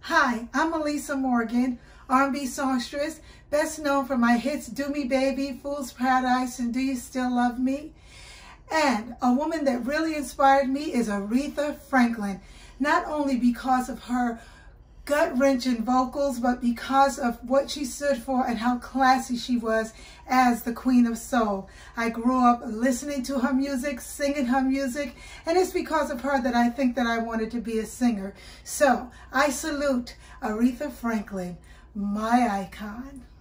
Hi, I'm Meli'sa Morgan, R&B songstress, best known for my hits Do Me Baby, Fool's Paradise, and Do You Still Love Me? And a woman that really inspired me is Aretha Franklin, not only because of her gut-wrenching vocals, but because of what she stood for and how classy she was as the Queen of Soul. I grew up listening to her music, singing her music, and it's because of her that I think that I wanted to be a singer. So I salute Aretha Franklin, my icon.